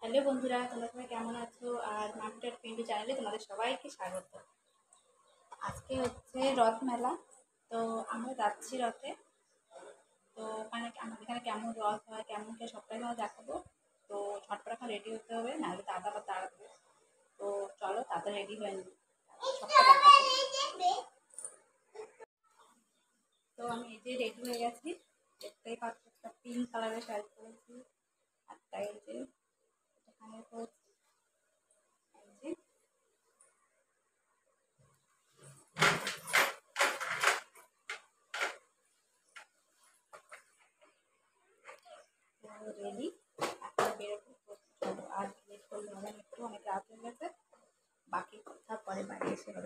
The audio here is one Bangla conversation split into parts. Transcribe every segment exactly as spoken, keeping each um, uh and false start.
হ্যালো বন্ধুরা, তোমরা সবাই কেমন আছো? আর মার্কেট পিন্টু চ্যানেলে তোমাদের সবাইকে স্বাগত। আজকে হচ্ছে রথ মেলা, তো আমরা যাচ্ছি রথে। তো ওখানে আমাদের এখানে কেমন রথ হয়, কেমন কি সবটাই আমরা দেখাবো। তো ঝটপট এখন রেডি হতে হবে, নাহলে দাদা বা তাড়াবে। তো চলো তাড়াতাড়ি রেডি হয়ে নিই, সবটা দেখাবো। তো আমি এই যে রেডি হয়ে গেছি, দেখতেই পাচ্ছি একটা পিঙ্ক কালারের শাড়ি পরেছি। আর তাই যে এখানে পরেছি, এই যে রেডি। এখন বেরোবো, চলো আর লেট করলে হবে না, একটু অনেক রাত হয়ে গেছে। বাকি কথা পরে বাড়ি এসে হবে।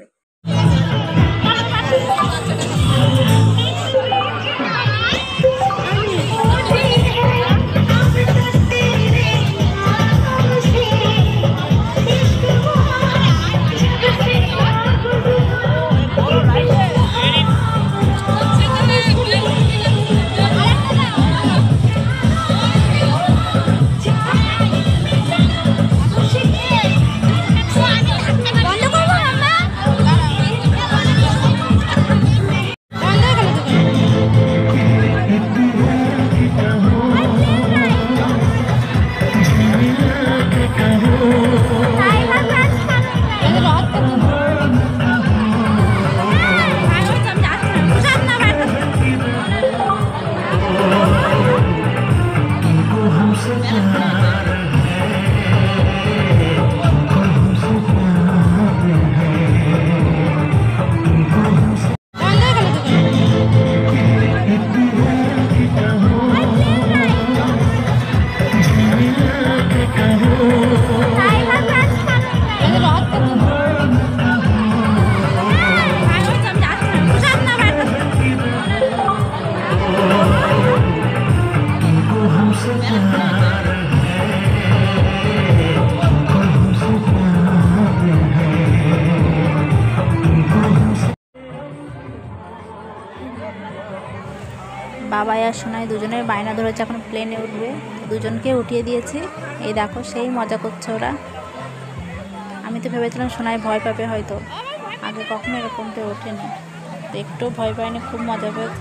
বাবাই আর সোনাই দুজনের বায়না ধরেছে এখন প্লেনে উঠবে, দুজনকে উঠিয়ে দিয়েছি। এই দেখো সেই মজা করছে ওরা। আমি তো ভেবেছিলাম সোনাই ভয় পাবে, হয়তো আগে কখনো এরকমতে ওঠেনি, তো একটু ভয় পায়নি, খুব মজা পেয়েছে।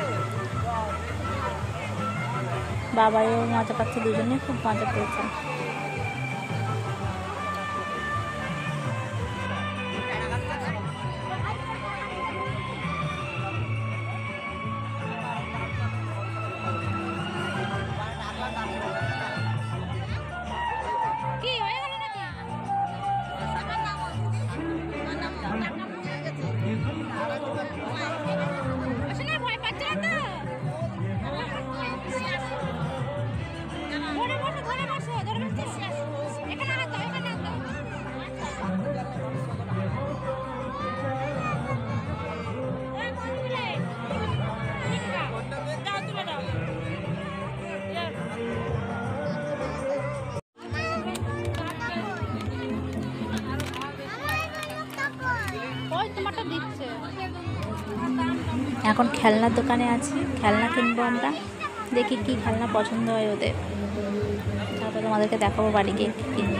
বাবাইও মজা পাচ্ছে, দুজনেই খুব মজা পেয়েছে। এখন খেলনার দোকানে আছি, খেলনা কিনবো আমরা। দেখি কি খেলনা পছন্দ হয় ওদের, তারপর তোমাদেরকে দেখাবো বাড়ি গিয়ে কি কিনবো।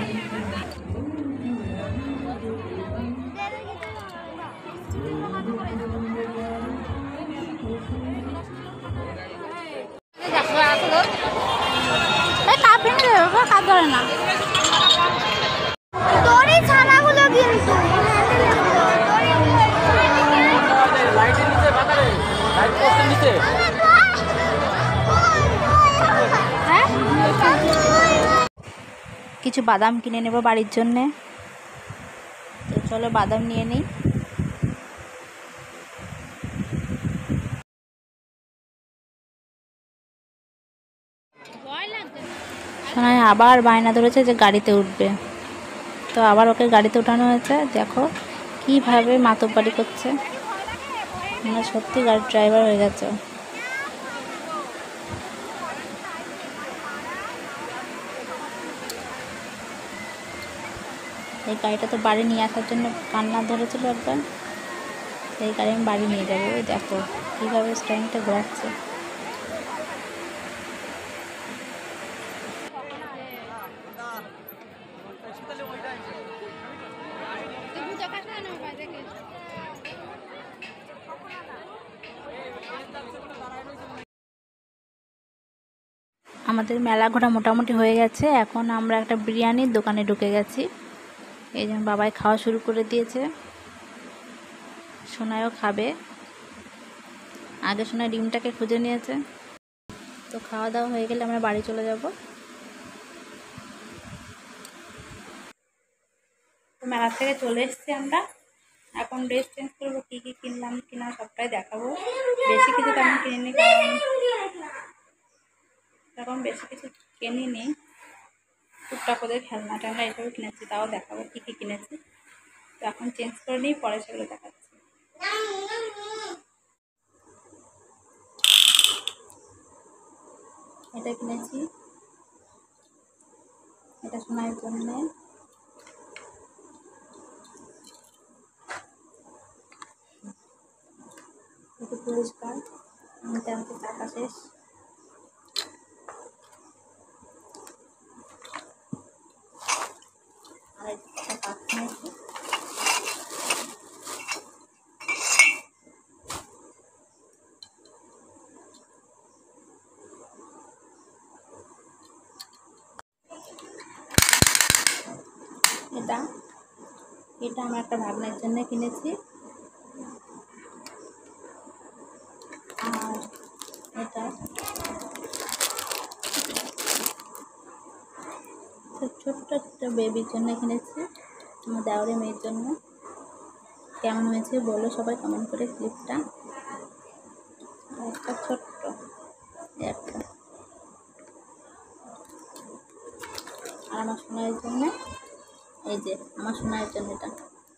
কাজ ধরে না কিছু বাদাম কিনে নেব বাড়ির জন্যে, তো চলো বাদাম নিয়ে নিই। সোনাই আবার বায়না ধরেছে যে গাড়িতে উঠবে, তো আবার ওকে গাড়িতে উঠানো হয়েছে। দেখো কিভাবে মাতব্বারি করছে, মানে সত্যি গাড়ির ড্রাইভার হয়ে গেছে। এই গাড়িটা তো বাড়ি নিয়ে আসার জন্য কান্না ধরেছিল একবার, এই গাড়ি আমি বাড়ি নিয়ে যাবো। ওই দেখো কীভাবে স্ট্যান্ডটা ঘোরাচ্ছে। আমাদের মেলা ঘোরা মোটামুটি হয়ে গেছে। এখন আমরা একটা বিরিয়ানির দোকানে ঢুকে গেছি। এই জন্য বাবাই খাওয়া শুরু করে দিয়েছে, সোনাইও খাবে। আগে সোনাই ডিমটাকে খুঁজে নিয়েছে। তো খাওয়া দাওয়া হয়ে গেলে আমরা বাড়ি চলে যাব। তো মেলা থেকে চলে এসেছি আমরা। এখন ড্রেস চেঞ্জ করবো, কী কী কিনলাম কিনা সবটাই দেখাবো। বেশি কিছু তেমন কিনিনি, কারণ এখন বেশি কিছু কিনিনি। টুকটাক ওদের খেলনা টেলনা এসবও কিনেছি, তাও দেখাবো কী কী কিনেছি। তো এখন চেঞ্জ করে নিই, পরে সেগুলো দেখাচ্ছি। এটা কিনেছি, এটা সোনার জন্য। একটু পরিষ্কার, আমাদের আমাদের টাকা শেষ। আর একটা কাপ কিনেছি। এটা এটা আমার একটা ভাগ্নের জন্য কিনেছি। আর এটা ছোট্ট একটা বেবির জন্য কিনেছি, আমার দেওরের মেয়ের জন্য। কেমন হয়েছে বলো সবাই কমেন্ট করে ক্লিপটা। আর একটা ছোট্ট একটা, আর আমার সোনার জন্য এই যে আমার সোনার জন্য এটা।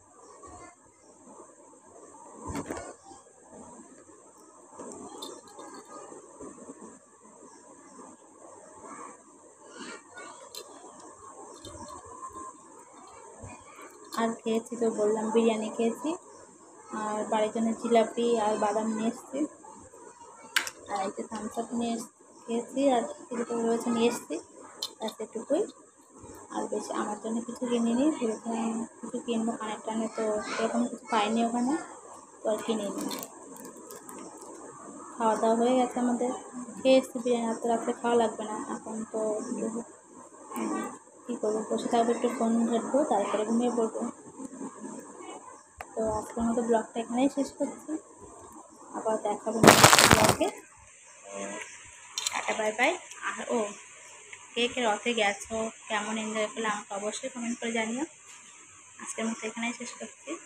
আর খেয়েছি তো বললাম, বিরিয়ানি খেয়েছি। আর বাড়ির জন্য জিলাপি আর বাদাম নিয়ে এসেছি। আর এই যে থামস আপ নিয়ে খেয়েছি, আর কিছু রয়েছে নিয়ে এসেছি, ব্যাস এটুকুই। আর বেশি আমার জন্য কিছু কিনিনি, ভেবেছিলাম কিছু কিনবো কানের টানে, তো সেরকম কিছু পাইনি ওখানে, তো আর কিনিনি। খাওয়া দাওয়া হয়ে গেছে আমাদের, খেয়ে এসেছি বিরিয়ানি। আর তো রাত্রে খাওয়া লাগবে না, এখন তো কী করবো, বসে থাকবো, একটু ফোন ঘাটবো, তারপরে ঘুমিয়ে পড়বো। তো আজকের মতো ব্লগটা এখানেই শেষ করছি, আবার দেখাবো next blog. Tata bye bye. আর ও, কে কে রথে গেছো, কেমন এনজয় করলে আমাকে অবশ্যই কমেন্ট করে জানিও। আজকের মতো এখানেই শেষ করছি।